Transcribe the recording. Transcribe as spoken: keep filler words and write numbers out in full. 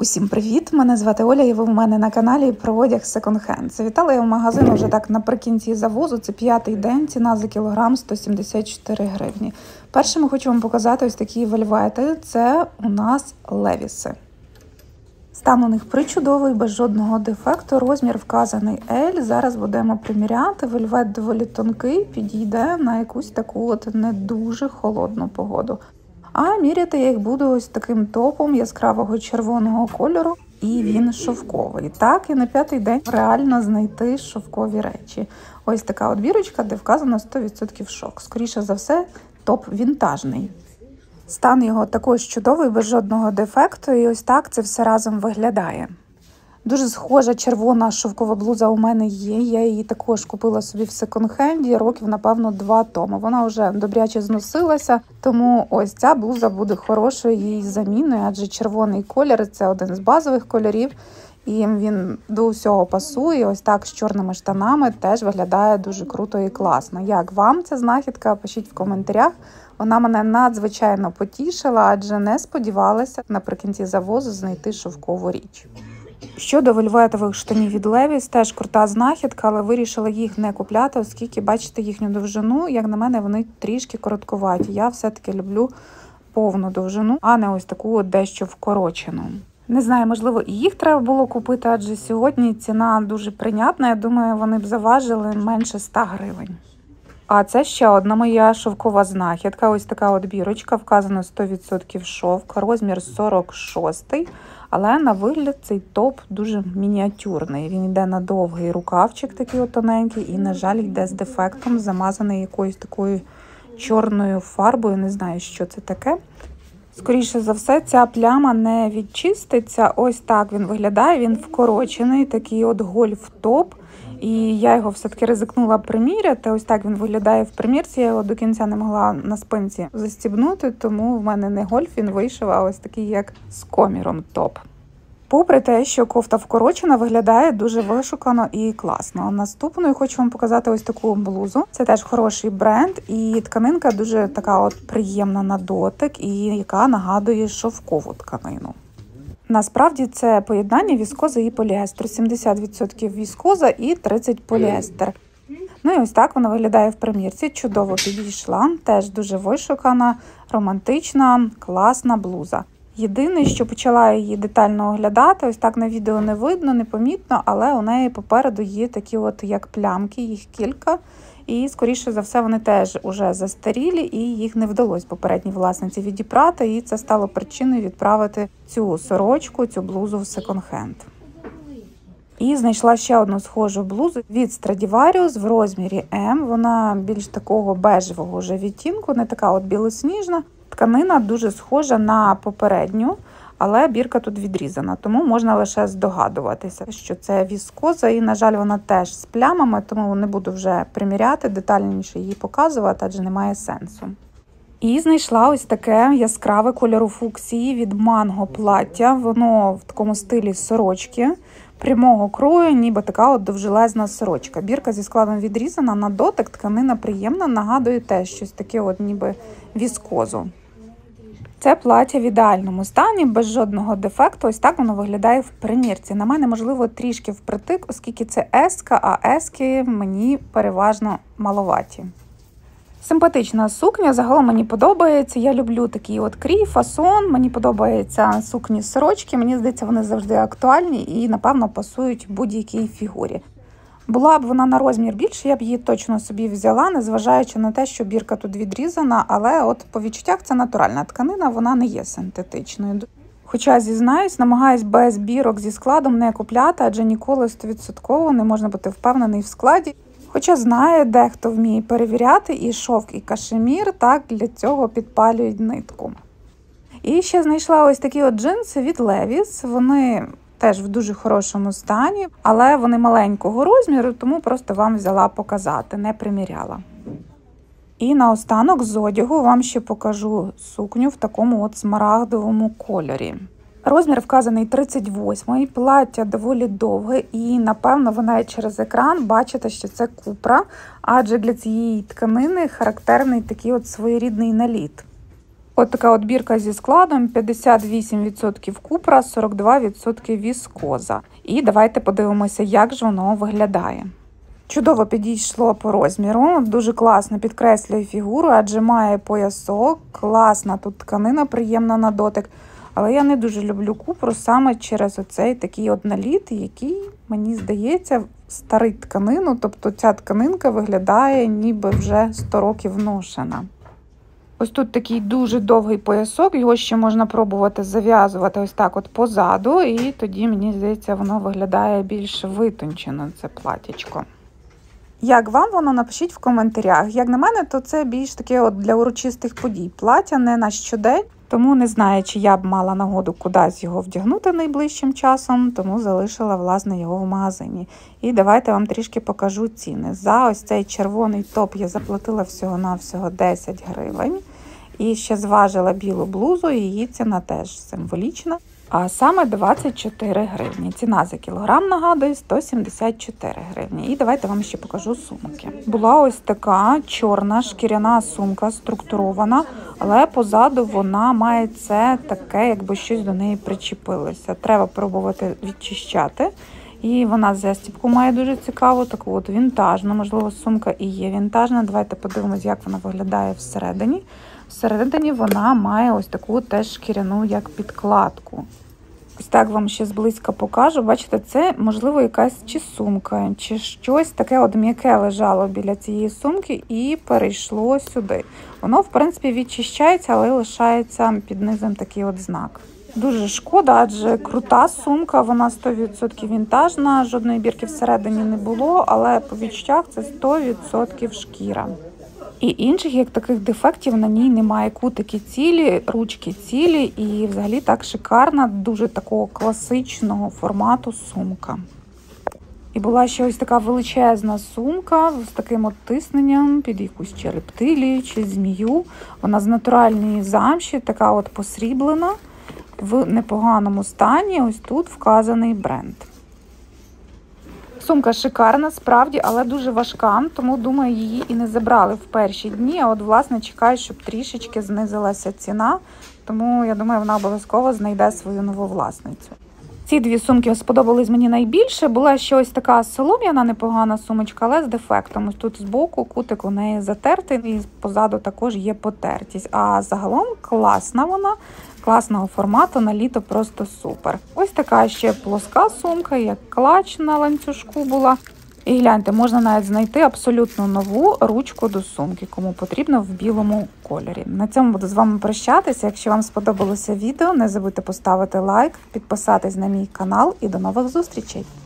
Усім привіт! Мене звати Оля і ви в мене на каналі про одяг секонд-хенд. Завітала я в магазин вже так наприкінці завозу, це п'ятий день, ціна за кілограм сто сімдесят чотири гривні. Першим хочу вам показати ось такі вельвети, це у нас левіси. Стан у них причудовий, без жодного дефекту, розмір вказаний L. Зараз будемо приміряти, вельвет доволі тонкий, підійде на якусь таку от не дуже холодну погоду. А міряти я їх буду ось таким топом яскравого червоного кольору, і він шовковий. Так, і на п'ятий день реально знайти шовкові речі. Ось така от бірочка, де вказано сто відсотків шовк. Скоріше за все, топ вінтажний. Стан його також чудовий, без жодного дефекту, і ось так це все разом виглядає. Дуже схожа червона шовкова блуза у мене є, я її також купила собі в секонд-хенді років, напевно, два тому. Вона вже добряче зносилася, тому ось ця блуза буде хорошою її заміною, адже червоний колір – це один з базових кольорів, і він до усього пасує, ось так з чорними штанами теж виглядає дуже круто і класно. Як вам ця знахідка? Пишіть в коментарях. Вона мене надзвичайно потішила, адже не сподівалася наприкінці завозу знайти шовкову річ. Щодо вельветових штанів від Levi's, теж крута знахідка, але вирішила їх не купляти, оскільки, бачите, їхню довжину, як на мене, вони трішки короткуваті. Я все-таки люблю повну довжину, а не ось таку от дещо вкорочену. Не знаю, можливо, і їх треба було купити, адже сьогодні ціна дуже прийнятна. Я думаю, вони б заважили менше ста гривень. А це ще одна моя шовкова знахідка. Ось така от бірочка, вказано сто відсотків шовк, розмір сорок шостий. Але на вигляд цей топ дуже мініатюрний. Він йде на довгий рукавчик, такий от тоненький, і, на жаль, йде з дефектом, замазаний якоюсь такою чорною фарбою. Не знаю, що це таке. Скоріше за все, ця пляма не відчиститься. Ось так він виглядає. Він вкорочений, такий от гольф-топ. І я його все-таки ризикнула приміряти. Ось так він виглядає в примірці. Я його до кінця не могла на спинці застібнути, тому в мене не гольф, він вийшов, а ось такий як з коміром топ. Попри те, що кофта вкорочена, виглядає дуже вишукано і класно. Наступною хочу вам показати ось таку блузу. Це теж хороший бренд, і тканинка дуже така от приємна на дотик, і яка нагадує шовкову тканину. Насправді це поєднання віскози і поліестеру. сімдесят відсотків віскоза і тридцять відсотків поліестер. Ну і ось так вона виглядає в примірці. Чудово підійшла. Теж дуже вишукана, романтична, класна блуза. Єдине, що почала її детально оглядати, ось так на відео не видно, непомітно, але у неї попереду є такі от як плямки, їх кілька. І, скоріше за все, вони теж уже застарілі, і їх не вдалося попередній власниці відібрати, і це стало причиною відправити цю сорочку, цю блузу в секонд-хенд. І знайшла ще одну схожу блузу від Stradivarius в розмірі М. Вона більш такого бежевого вже відтінку, не така от білосніжна. Тканина дуже схожа на попередню, але бірка тут відрізана, тому можна лише здогадуватися, що це віскоза, і, на жаль, вона теж з плямами, тому не буду вже приміряти, детальніше її показувати, адже немає сенсу. І знайшла ось таке яскраве кольору фуксії від Mango плаття, воно в такому стилі сорочки, прямого крою, ніби така от довжелезна сорочка. Бірка зі складом відрізана, на дотик тканина приємна, нагадує теж щось таке от ніби віскозу. Це плаття в ідеальному стані, без жодного дефекту. Ось так воно виглядає в примірці. На мене, можливо, трішки впритик, оскільки це еска, а ески мені переважно маловаті. Симпатична сукня, загалом мені подобається. Я люблю такий от крій, фасон, мені подобаються сукні сорочки. Мені здається, вони завжди актуальні і, напевно, пасують будь-якій фігурі. Була б вона на розмір більше, я б її точно собі взяла, незважаючи на те, що бірка тут відрізана, але от по відчуттях це натуральна тканина, вона не є синтетичною. Хоча, зізнаюсь, намагаюсь без бірок зі складом не купляти, адже ніколи сто відсотків не можна бути впевнений в складі. Хоча знаю, дехто вміє перевіряти і шовк, і кашемір, так для цього підпалюють нитку. І ще знайшла ось такі от джинси від Levi's, вони теж в дуже хорошому стані, але вони маленького розміру, тому просто вам взяла показати, не приміряла. І наостанок з одягу вам ще покажу сукню в такому от смарагдовому кольорі. Розмір вказаний тридцять восьмий, плаття доволі довге і, напевно, ви навіть через екран бачите, що це купра, адже для цієї тканини характерний такий от своєрідний наліт. От така от бірка зі складом: п'ятдесят вісім відсотків купра, сорок два відсотки віскоза. І давайте подивимося, як ж воно виглядає. Чудово підійшло по розміру, дуже класно підкреслює фігуру, адже має поясок, класна тут тканина, приємна на дотик. Але я не дуже люблю купру саме через оцей такий от наліт, який, мені здається, старить тканину, тобто ця тканинка виглядає ніби вже сто років ношена. Ось тут такий дуже довгий поясок, його ще можна пробувати зав'язувати ось так от позаду, і тоді, мені здається, воно виглядає більш витончено, це платічко. Як вам воно, напишіть в коментарях. Як на мене, то це більш таке от для урочистих подій. Плаття не на щодень, тому не знаю, чи я б мала нагоду кудись його вдягнути найближчим часом, тому залишила, власне, його в магазині. І давайте вам трішки покажу ціни. За ось цей червоний топ я заплатила всього-навсього десять гривень. І ще зважила білу блузу, і її ціна теж символічна. А саме двадцять чотири гривні. Ціна за кілограм, нагадую, сто сімдесят чотири гривні. І давайте вам ще покажу сумки. Була ось така чорна шкіряна сумка, структурована, але позаду вона має це таке, якби щось до неї причепилося. Треба пробувати відчищати. І вона застібку має дуже цікаву, таку от вінтажну, можливо, сумка і є вінтажна. Давайте подивимось, як вона виглядає всередині. Всередині вона має ось таку теж шкіряну, як підкладку. Ось так вам ще зблизька покажу. Бачите, це, можливо, якась чи сумка, чи щось таке от м'яке лежало біля цієї сумки і перейшло сюди. Воно, в принципі, відчищається, але лишається під низом такий от знак. Дуже шкода, адже крута сумка, вона сто відсотків вінтажна, жодної бірки всередині не було, але по відчуттях це сто відсотків шкіра. І інших, як таких дефектів, на ній немає. Кутики цілі, ручки цілі і взагалі так шикарна, дуже такого класичного формату сумка. І була ще ось така величезна сумка з таким от тисненням під якусь чи рептилію, чи змію. Вона з натуральної замші, така от посріблена, в непоганому стані. Ось тут вказаний бренд. Сумка шикарна, справді, але дуже важка, тому, думаю, її і не забрали в перші дні, а от, власне, чекаю, щоб трішечки знизилася ціна, тому, я думаю, вона обов'язково знайде свою нову власницю. Ці дві сумки сподобались мені найбільше. Була ще ось така солом'яна непогана сумочка, але з дефектом. Ось тут збоку кутик у неї затертий і позаду також є потертість. А загалом класна вона, класного формату, на літо просто супер. Ось така ще плоска сумка, як клач на ланцюжку була. І гляньте, можна навіть знайти абсолютно нову ручку до сумки, кому потрібно, в білому кольорі. На цьому буду з вами прощатися. Якщо вам сподобалося відео, не забудьте поставити лайк, підписатись на мій канал і до нових зустрічей!